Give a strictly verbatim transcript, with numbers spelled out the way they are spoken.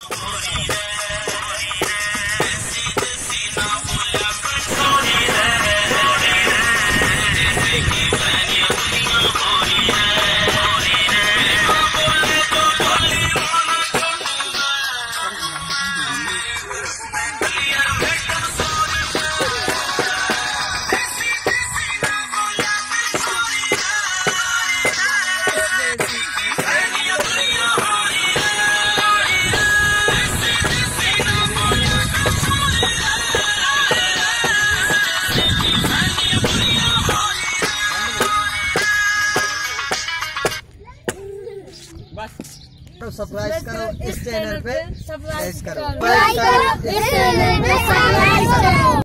तो सब्सक्राइब करो इस चैनल पे, सब्सक्राइब करो। इस चैनल पे सब्सक्राइब करो।